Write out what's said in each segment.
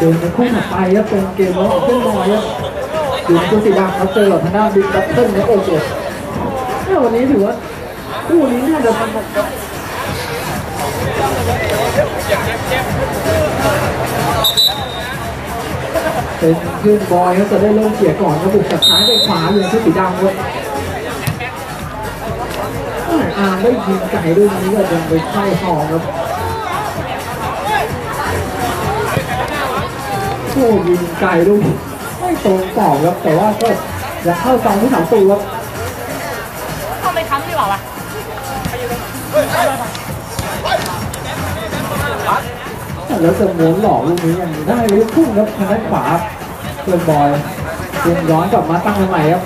มในคู่ถัดไปครับเป็นเกมระหว่างเพื่อนบอยครับอยู่ในตัวสีดำครับเจอกับทางด้านบิ๊กบัตเทิลและโอเกตวันนี้ถือว่าคู่นี้น่าจะสนุกครับเป็นเพื่อนบอยครับจะได้เริ่มเสียก่อนกระบุกจากซ้ายไปขวาอยู่ในตัวสีดำครับได้ยิงไก่ด้วยนี้ก็ยังไปเข้าทองครับโอ้ยิงไก่ด้วยไม่ตรงต่อครับแต่ว่าก็ยังเข้าซองที่3 ตัวครับเข้าไปค้ำดีกว่าวะแล้วจะม้วนหลอกลูกนี้ยังได้ลูกพุ่งครับทางด้านขวาเพื่อนบอยยังย้อนกลับมาตั้งใหม่ครับ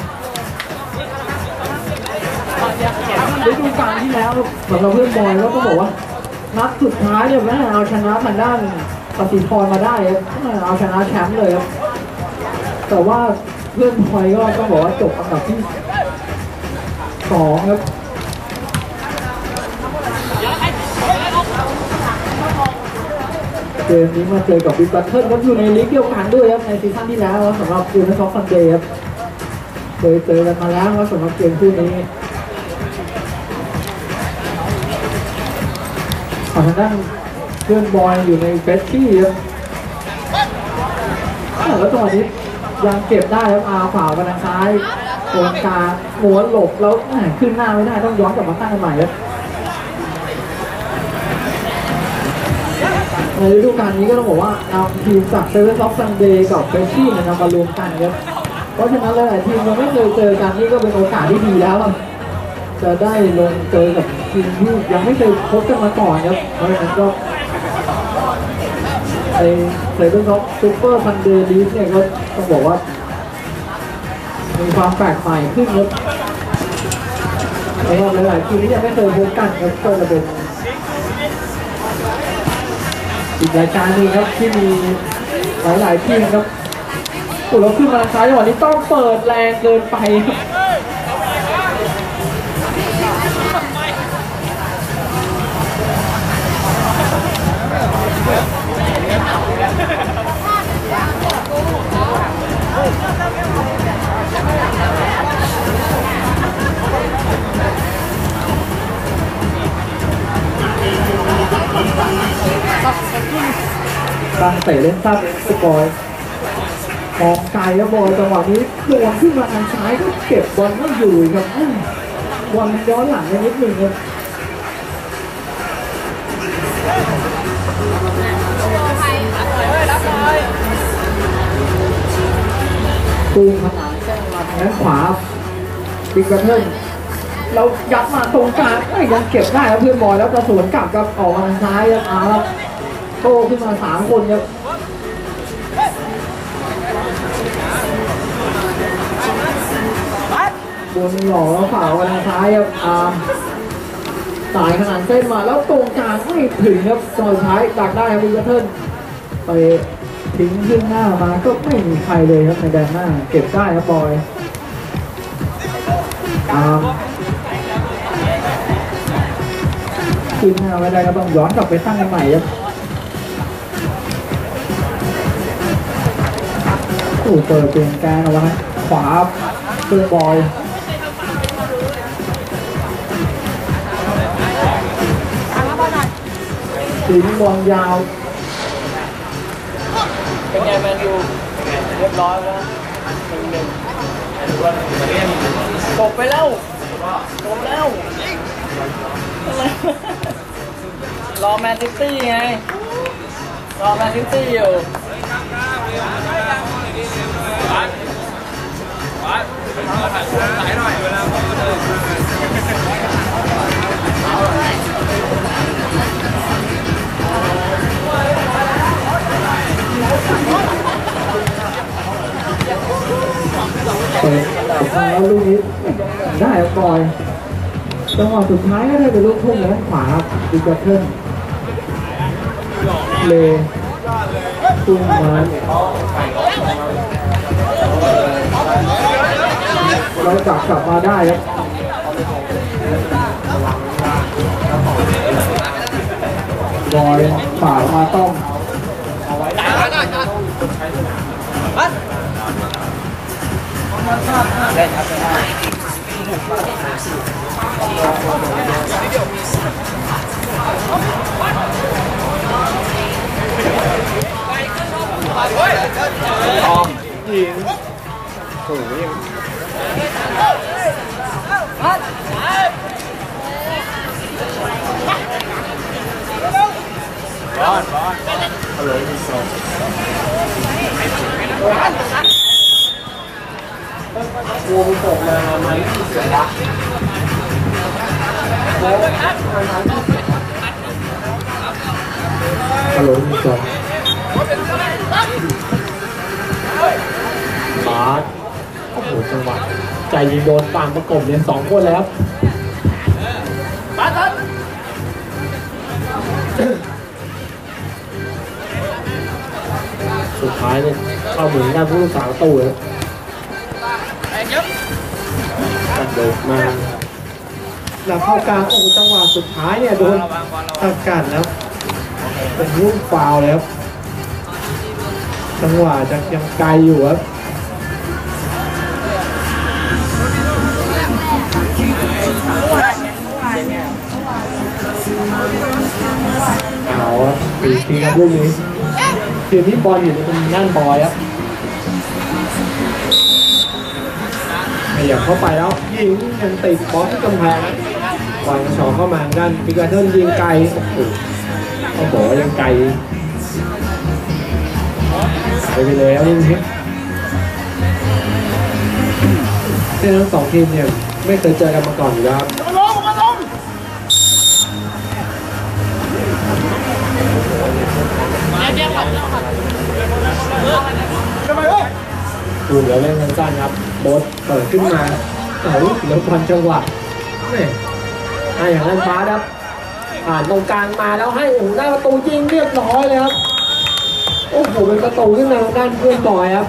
ฤดูกาลที่แล้วสำหรับเพื่อนบอยแล้วก็บอกว่านัดสุดท้ายเนี่ยแม่เอาชนะทางด้านปฏิพรมาได้ครับเอาชนะแชมป์เลยครับแต่ว่าเพื่อนบอยก็ต้องบอกว่าจบอันดับที่2ครับเกมนี้มาเจอกับบิ๊กบัตเทิลก็อยู่ในลีกเดียวกันด้วยครับในซีซั่นที่แล้วสำหรับยูไนเต็ดซันเดย์ครับเคยเจอกันมาแล้วครับสำหรับเกมคู่นี้ทางด้านเพื่อนบอยอยู่ในเฟสชี่ครับแล้วจังหวะนี้ยังเก็บได้ครับขวาไปทางซ้ายโดนกาหัวหลบแล้วขึ้นหน้าไม่ได้ต้องย้อนกลับมาตั้งกันใหม่ครับในฤดูกาลนี้ก็ต้องบอกว่าเอาทีมจากเซเว่นล็อกซันเดย์กับเฟสชี่นำมารวมกันครับเพราะฉะนั้นหลายทีมยังไม่เคยเจอกันนี่ก็เป็นโอกาสที่ดีแล้วจะได้ลงเจอกับทีมที่ยังไม่เคยพบกันมาก่อนครับเพราะฉะนั้นก็ไอเซเว่นล็อกซูเปอร์ซันเดย์ลีกเนี่ยก็ต้องบอกว่ามีความแปลกใหม่ขึ้นครับเพราะว่าหลายๆทีมที่ยังไม่เคยพบกันครับก็จะเป็นอีกรายการนึงครับที่มีหลายๆทีมครับโอ้เราขึ้นมาซ้ายจังหวะนี้ต้องเปิดแรงเกินไปครับตั้งเตะเล่นซ้ำสกอยมองไกลแล้วบอลจังหวะนี้โดนขึ้นมาทางซ้ายก็เก็บบอลไม่อยู่ครับบอลย้อนหลังไปนิดนึงครับตูมขนาดแข้งมาทางด้านขวาบิ๊กบัตเทิลเรายัดมาตรงกลางยังเก็บได้ครับเพื่อนบอลแล้วจะสวนกลับกับออกมาทางซ้ายครับโตขึ้นมา3 คนครับบนหล่อแล้วฝ่าวันซ้ายครับสายขนาดเส้นมาแล้วตรงกลางไม่ถึงครับตอนท้ายดักได้ครับบิ๊กบัตเทิลไปทิ้งขึ้นหน้ามาก็ไม่มีใครเลยครับในแดนหน้าเก็บได้ครับบอยขึ้นหน้าไม่ได้ก็ต้องย้อนกลับไปตั้งกันใหม่ครับเปิดเปลี่ยนการเอาไว้ขวาเพื่อนบอยตีนบอลยาวเป็นไงแมนยูเรียบร้อยแล้ว1-1จบไปแล้วจบแล้วรอแมนซิตี้ไงรอแมนซิตี้อยู่แล้วลูกนี้ได้บอยจังหวะสุดท้ายก็ได้เป็นลูกทุ่งแล้วขวาบิ๊กบัตเทิลเลตุ้งมาเรากลับมาได้ครับบอยฝ่ามาต้องปัดได้ครับทองยิงโอ้ยบอลฮัลโหลมีสองวัวมันตกมาที่เสือละฮัลโหลมีสองบาสโอ้โหจังหวะใจยิงโดนต่างประกบเนี่ย2 คนแล้วบาสสุดท้ายเนี่ยเข้าเหมือนกันผู้รักษาประตูเลยตัดโดดมาแล้วเข้ากลางโอ้จังหวะสุดท้ายเนี่ยโดนตัดกันแล้วเป็นลูกฟาวล์แล้วจังหวะจะยังไกลอยู่ครับเอาปีกครับลูกนี้ทีมที่บอลอยู่ในตรงด้านบอยครับขยับเข้าไปแล้วยิงยังติดบอลที่กำแพงวางชอเข้ามาด้านปิกาเทิลยิงไกลโอ้โหต้องบอกว่ายังไกลไปเลยแล้วนี่ทั้ง2 ทีมเนี่ยไม่เคยเจอกันมาก่อนอยู่แล้วดูเหลือเล่นสั้นๆครับโบ๊ทเปิดขึ้นมาแล้วพันจังหวะให้อย่างนั้นฟ้าครับผ่านตรงกลางมาแล้วให้โอ้โหได้ประตูยิงเรียบร้อยเลยครับโอ้โหเป็นประตูขึ้นมาด้านเพื่อนบอยครับ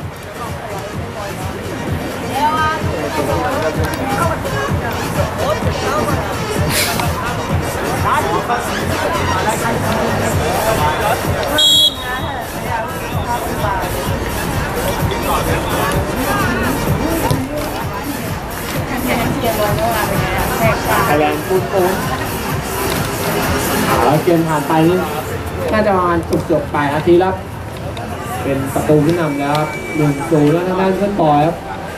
ไทยแลนด์พูดโอ้เกมผ่านไปนี่น่าจะประมาณจบ8 นาทีแล้วเป็นประตูที่นำแล้ว1-0แล้วทางด้านเพื่อนบอยครับ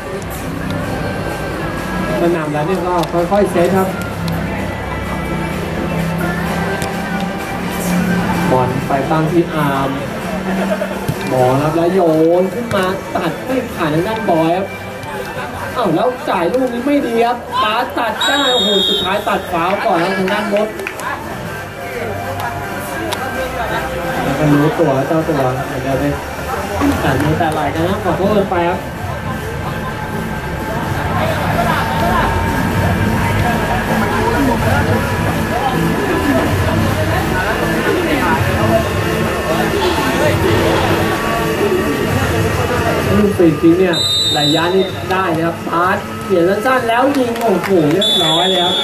ก็นำแล้วนี่ก็ค่อยๆเซตครับบอลไปตั้งที่อาร์มบอลครับแล้วโยนขึ้นมาตัดไม่ผ่านทางด้านบอยครับแล้วจ่ายลูกนี้ไม่ดีครับปาตัดได้โอ้โหสุดท้ายตัดฟาวก่อนครับทางด้านบดแล้วก็รู้ตัวเจ้าตัวเดี๋ยวไปแต่มีแต่ไหลกันนะขอโทษไปครับลูกฟรีคิกเนี่ยระยะนี่ได้นะครับพาสเขียนสั้นๆแล้วยิงโอ้โหเรียบร้อยเลยครับ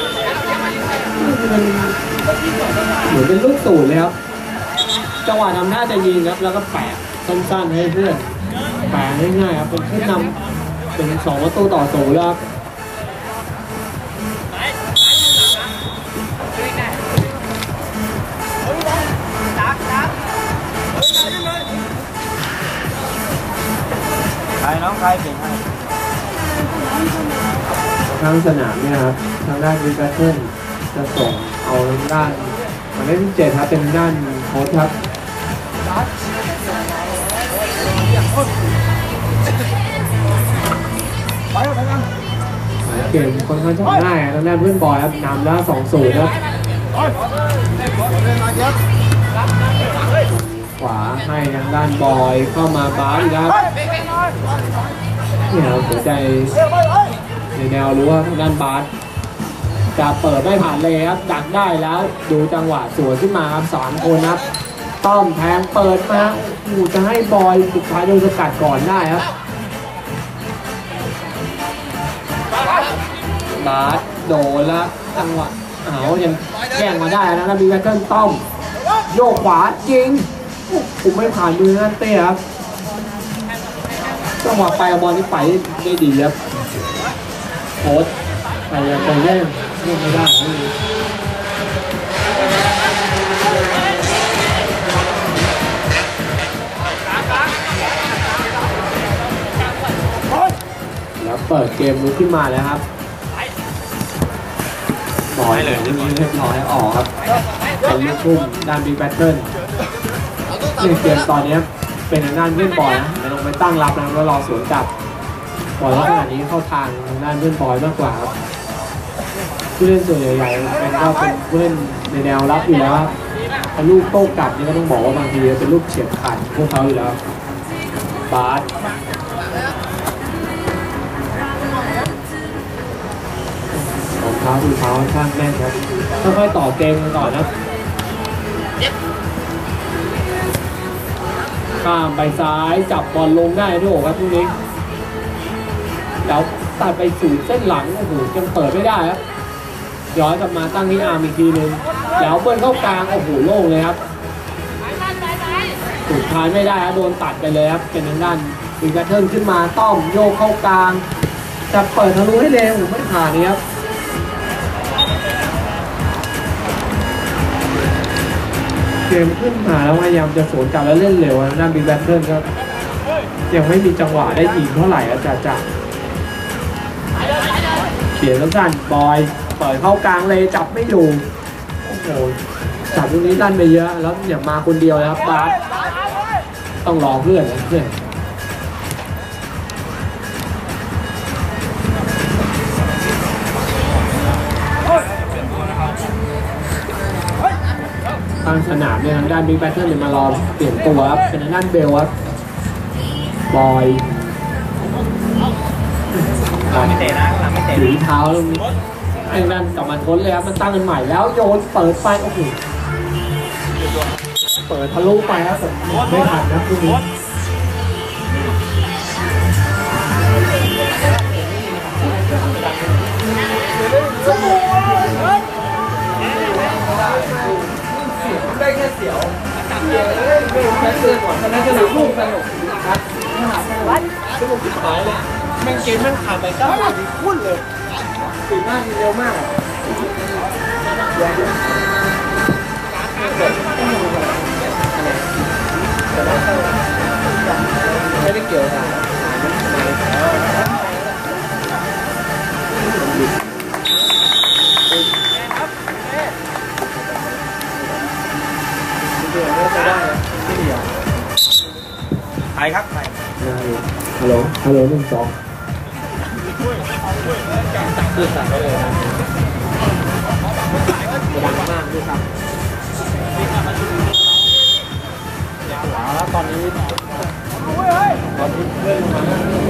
มันเหมือนเป็นลูกสูตรเลยครับจังหวะทำท่าจะยิงครับแล้วก็แปะสั้นๆให้เพื่อนแปะง่ายๆครับเป็นขึ้นนำเป็น2-0แล้วครับน้องใครเก่งให้ทางสนามเนี่ยครับทางด้านวิกาเทิลจะส่งเอาด้านหมายเลขที่7ครับเป็นด้านโค้ชครับเกมค่อนข้างจะง่ายทางด้านเพื่อนบอยครับนำแล้ว2-0ครับขวาให้ทางด้านบอยเข้ามาบาสอีกครับเนี่ยหัวใจในแนวรู้ว่าทางด้านบาสจะเปิดไม่ผ่านเลยครับดักได้แล้วดูจังหวะสวนขึ้นมาครับ3 คนครับต้อมแทงเปิดมาจะให้บอยสุดท้ายโดนสกัดก่อนได้ครับบาสโดนแล้วจังหวะยังแย่งมาได้นะแล้วมีแบตเทิลต้อมโยกขวาจริงผมไม่ผ่านมือนั่นเต้ครับจังหวะไปบอลนี่ไปได้ดีครับโค้ชไปเล่นไม่ได้แล้วเปิดเกมลุกขึ้นมาแล้วครับบอยเลยเรียบร้อยออกครับเป็นลูกทุ่มด้านบิ๊กแบตเทิลเกมตอนนี้เป็นด้านเพื่อนบอยนะลงไปตั้งรับนะแล้วรอสวนกลับบอลลักษณะนี้เข้าทางด้านเพื่อนบอยมากกว่าครับผู้เล่นส่วนใหญ่ๆเป็นก็เป็นผู้เล่นในแนวรับอยู่แล้วลูกโต้กลับนี่ก็ต้องบอกว่าบางทีเป็นลูกเฉียบขาดพวกเขาอยู่แล้วบาสของเท้าดูเท้าข้างแม่นครับค่อยๆต่อเกมกันต่อนะข้ามไปซ้ายจับบอลลงได้ด้วยครับทุกนี้แล้วตัดไปสู่เส้นหลังโอ้โหยังเปิดไม่ได้ครับย้อนกลับมาตั้งที่อาร์มอีกทีนึงแล้วเบิ้ลเข้ากลางโอ้โหโล่งเลยครับสุดท้ายไม่ได้ครับโดนตัดไปเลยครับเป็นทางด้านวิงกระเทิร์นขึ้นมาต้อมโยกเข้ากลางจะเปิดทะลุให้เร็วไม่ผ่านนี่ครับเกมขึ้นมาแล้วพยายามจะสวนกลับแล้วเล่นเร็วนะด้านวิงกระเทิร์นครับยังไม่มีจังหวะได้ยิงเท่าไหร่ครับจ่าเขียนสั้นบอยเปิดเข้ากลางเลยจับไม่อยู่โอ้โหจับตรงนี้ลั่นไปเยอะแล้วอย่ามาคนเดียวเลยครับบาสต้องรอเพื่อนนะเพื่อนทางสนามเนี่ยทางด้านบิ๊กแบทเทิลเลยมารอเปลี่ยนตัวครับเป็นทางด้านเบลครับบอยไม่เตะนะหลังไม่เตะถือเท้าแล้วไอ้นั่นกลับมาทนเลยครับมันตั้งกันใหม่แล้วโยนเปิดไปโอ้โหเปิดทะลุไปครับไม่ทันนะคู่นี้ได้แค่เสียวแค่เสื้อก่อนแค่สนุกลูกสนุกครับสนุกที่หายเลยแม่งเกมแม่งขาดไป9 นาทีคุ้นเลย4 นาทีเร็วมากไม่ได้เกี่ยวกันใครครับใครฮัลโหล1-2 คือสั่งได้เลยนะดังมากด้วยครับแล้วตอนนี้เพื่อนมา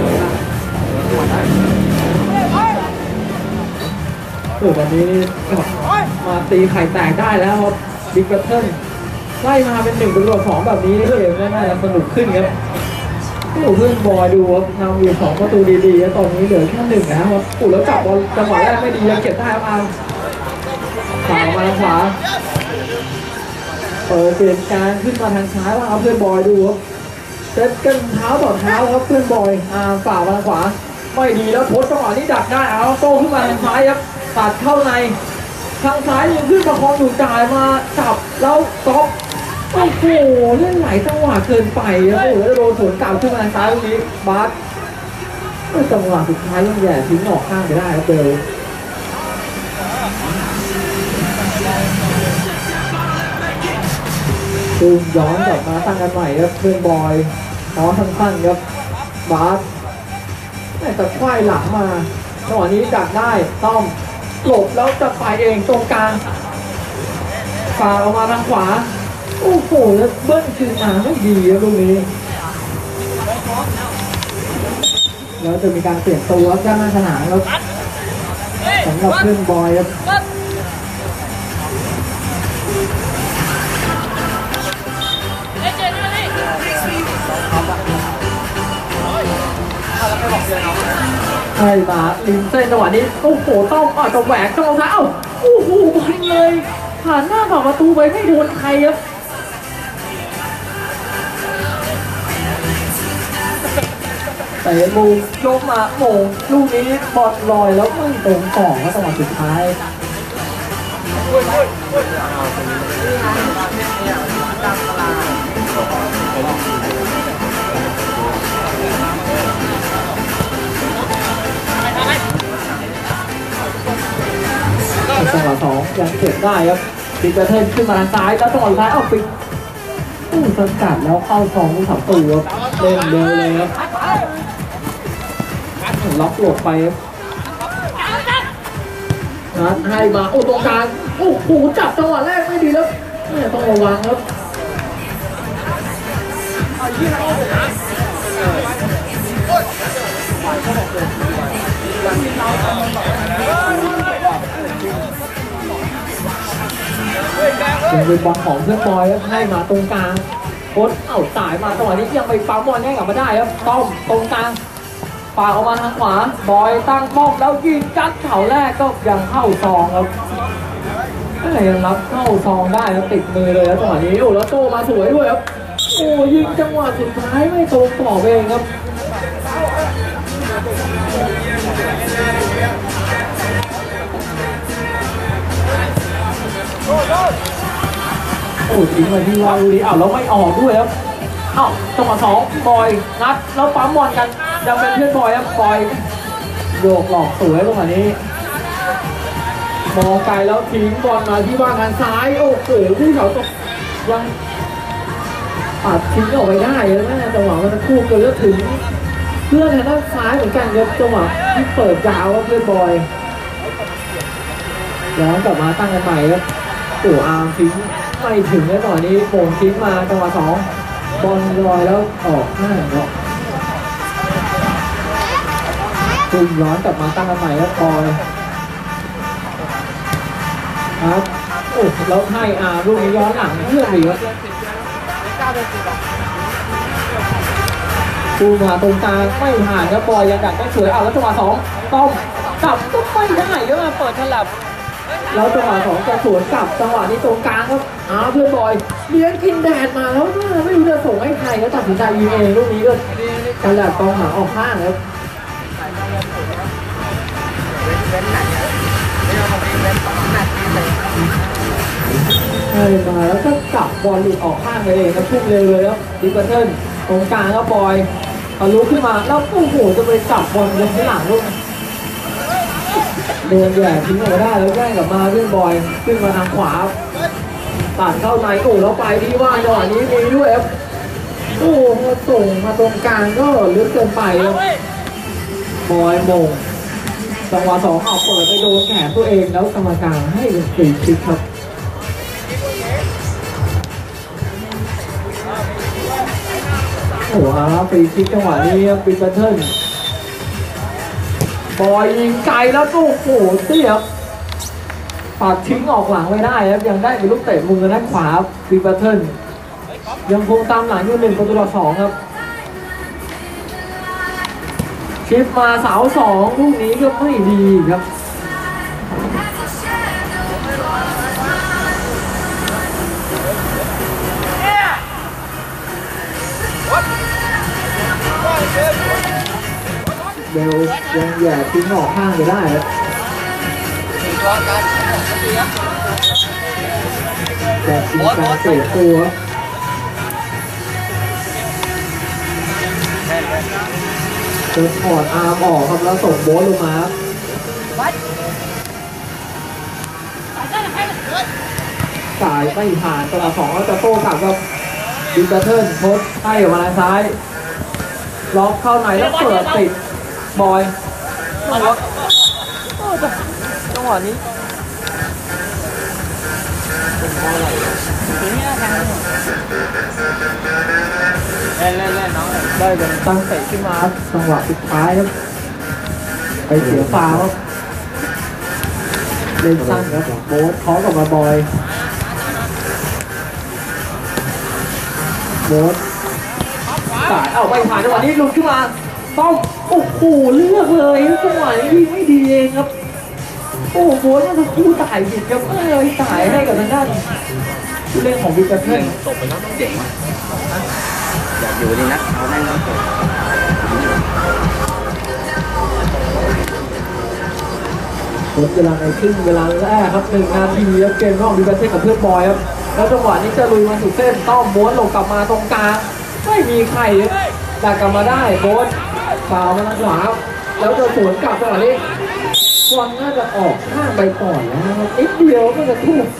วันนี้มาตีไข่แตกได้แล้วครับบิ๊กแบทเทิลไล่มาเป็น1-2แบบนี้เกมน่าจะสนุกขึ้นครับเพื่อนบอยดูครับนำอยู่2 ประตูดีๆตอนนี้เหลือแค่1นะครับปุ๊บแล้วจับบอลจังหวะแรกไม่ดียังเก็บได้ครับอาร์มขวามาทางขวาเปิดเปลี่ยนการขึ้นมาทางซ้ายว่าเอาเพื่อนบอยดูครับเซตกันเท้าต่อเท้าครับเพื่อนบอยอาร์มฝ่ามาทางขวาไม่ดีแล้วทดจังหวะนี้ดักได้เอาโต้ขึ้นมาทางซ้ายครับตัดเข้าในทางซ้ายยังขึ้นประคองอยู่จ่ายมาจับแล้วซ็อปโอ้โหเล่นหลายจังหวะเกินไปแล้วโอ้โหโดนสวนกลับขึ้นมาทางซ้ายตรงนี้บาสจังหวะสุดท้ายยังแย่ทิ้งออกข้างไปได้ครับเบลดูย้อนกลับมาตั้งกันใหม่ครับเพื่อนบอยน้องสั้นๆครับบาสแต่ควายหลังมาจังหวะนี้ดักได้ต้อมหลบแล้วจะไปเองตรงกลางฝ่าออกมาทางขวาโอ้โหแล้วเบิ้ลคืนมาไม่ดีครับลูกนี้แล้วจะมีการเปลี่ยนตัวด้านหน้าสนามแล้วสำหรับเพื่อนบอยครับไอ้มาลิมเส้นจังหวะนี้โอ้โหต้องจะแหวกเข้ารองเท้าโอ้โหบอลเลยผ่านหน้าผ่านประตูไปไม่โดนใครครับเตะมุมยกมาโมงลูกนี้บอลลอยแล้วไม่ตรงต่อก็จังหวะสุดท้ายจังหวะสองยังเก็บได้ครับปิดประเทศขึ้นมาทางซ้ายแล้วจังหวะสุดท้ายเอาปิดสกัดแล้วเข้าซองลูกสามตัวเล่นเร็วเลยครับล็อกหลบไปครับนัดให้มาโอ้ตรงกลางโอ้โหจับจังหวะแรกไม่ดีแล้วเนี่ยต้องระวังครับเป็นบอลของเพื่อนบอยครับให้มาตรงกลางโค้ชเอาสายมาจังหวะนี้ยังไปปั๊มบอลให้กลับมาได้ครับต้อมตรงกลางฝากออกมาทางขวาบอยตั้งป้อมแล้วยิงจัดเข่าแรกก็ยังเข้าซองครับยังรับเข้าซองได้ครับติดมือเลยแล้วจังหวะนี้โอ้แล้วโตมาสวยด้วยครับโอ้ยิงจังหวะสุดท้ายไม่ตรงกรอบเองครับโอ้ทิ้งมาที่วาลูดีอ้าวแล้วไม่ออกด้วยครับอ้าวจังหวะสองบอยนัดแล้วปั๊มบอลกันยังเป็นเพื่อนบอยครับบอยโยกหลอกสวยตรงนี้มองไกลแล้วทิ้งบอลมาที่ว่างานซ้ายโอ้โหผู้เขาตกยังปัดทิ้งออกไปได้แล้วนะจังหวะมันคู่เกินแล้วถึงเพื่อนทางด้านซ้ายเหมือนกันครับจังหวะที่เปิดยาวครับเพื่อนบอยย้อนกลับมาตั้งกันใหม่ครับโอ้อาร์มทิ้งไม่ถึงแล้วตอนนี้โป่งทิ้งมาจังหวะสองบอลลอยแล้วออกหน้าเนาะคุมย้อนกลับมาตั้งกันใหม่แล้วบอยครับโอ้แล้วให้อาร์ลูกนี้ย้อนหลังเพื่อนอีกครับคุมมาตรงกลางไม่ผ่านครับบอยยังดักได้สวยเอาแล้วจังหวะสองต้อมกลับก็ไม่ได้ก็มาเปิดฉลับแล้วจังหวะสองจะสวนกลับจังหวะนี้ตรงกลางครับเพื่อนบอยเลี้ยงกินแดดมาแล้วไม่รู้จะส่งให้ใครแล้วตัดสินใจยิงเองลูกนี้ก็การแหลกกองหาออกข้างครับให้มาแล้วก็กลับบอลหลุดออกข้างไปเองครับพุ่งเร็วเลยครับดิบัตเทิลตรงกลางครับบอยทะลุขึ้นมาแล้วโอ้โหจะไปจับบอลลงที่หลังลูกเดินแย่ทิ้งออกมาได้แล้วแย่งกลับมาเพื่อนบอยขึ้นมาทางขวาตัดเข้าในโอ้แล้วไปที่ว่าจังหวะนี้มีด้วยครับโอ้ส่งมาตรงกลางก็ลึกเกินไปครับบอยมงจังหวะสองเอาเปิดไปโดนแขนตัวเองแล้วกรรมการให้เป็นฟรีคิกครับโอ้ฟรีคิกจังหวะนี้ปิดบัตเทิลบอยยิงไกลแล้วโอ้โหเสียบปัดทิ้งออกหลังไม่ได้ครับยังได้เป็นลูกเตะมือด้านขวาปิดบัตเทิลยังคงตามหลังอยู่1-2ครับชิปมาเสาสองลูกนี้ก็ไม่ดีครับเบลยังแย่ทิ้งออกข้างไปได้ครับแต่ทีมการเตะตัวจะถอดอาร์มออกครับแล้วส่งโบ๊ทลงมาสายไม่ผ่านตัวสองแล้วจะโต้กลับกับดิบัตเทิลโพสให้ออกมาทางซ้ายล็อกเข้าในแล้วเปิดติดบอยจังหวะนี้เล่นน้องได้เป็นตั้งเตะขึ้นมาจังหวะสุดท้ายครับไปเสียฟาวครับเล่นสั้นครับโบ๊ทเคาะกับมาบอยโบ๊ทสายเอาไปผ่านจังหวะนี้ลุกขึ้นมาต้องโอ้โหเลือกเลยจังหวะนี้ยิงไม่ดีเองครับโอ้โหน่าจะคู่จ่ายผิดครับเลยจ่ายให้กับทางด้านผู้เล่นของวิกเตอร์เทิลตกไปแล้วต้องเก่งอยากอยู่ดีนะเอาได้แล้วดเวลาในครึ่งเวลาแรกครับ1 นาทีครับเกมนอกดีแบทเทนกับเพื่อนบอยครับแล้วจังหวะนี้จะลุยมาสุดเส้นต้อมม้วนลงกลับมาตรงกลางไม่มีใครดักกลับมาได้โบสฟาวมาทางขวาแล้วจะสวนกลับจังหวะนี้บอลน่าจะออกข้างไปก่อนแล้วนะครับนิดเดียวก็จะทุ่ม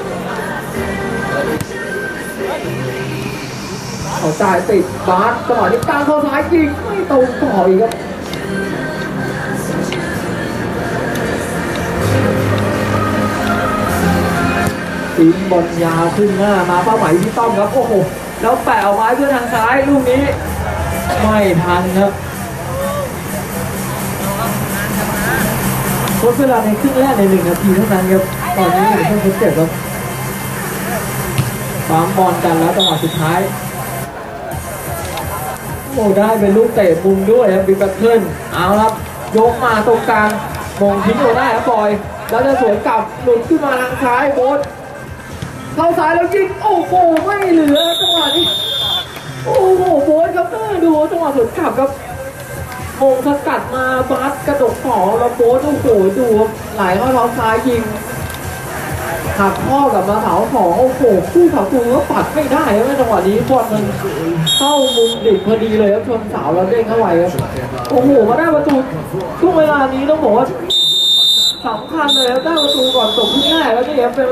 เขาจ่ายติดบาสจังหวะนี้กลางเข้าซ้ายยิงไม่ตรงต่ออีกครับตีบอลยาวขึ้นหน้ามาเป้าหมายที่ต้อมครับโอ้โหแล้วแปะเอาไม้เพื่อทางซ้ายลูกนี้ไม่ทันครับทดเวลาในครึ่งแรกใน1 นาทีเท่านั้นครับตอนนี้อยู่ช่วงทดเจ็บครับปั๊มบอลกันแล้วจังหวะสุดท้ายโอ้ได้เป็นลูกเตะมุมด้วยครับบิ๊กแบทเทิลเอาครับยกมาตรงกลางมงทิ้งตัวได้ครับบอยแล้วจะสวนกลับหลุดขึ้นมาทางซ้ายโบสเข้าซ้ายแล้วยิงโอ้โหไม่เหลือจังหวะนี้โอ้โหโบสครับดูจังหวะสวนกลับครับมงสกัดมาบาสกระดกต่อแล้วโบสโอ้โหดูไหลเข้าท้องซ้ายยิงหักข้อกับมาเสาสองโอ้โหคู่เสาตูก็ปัดไม่ได้ครับจังหวะนี้บอลมันเข้ามุมดิบพอดีเลยครับชนเสาแล้วเด้งเข้าไปครับโอ้โหมาได้ประตูช่วงเวลานี้ต้องบอกว่าสำคัญเลยครับได้ประตูก่อนจบครึ่งแรกแล้วนี่ครับ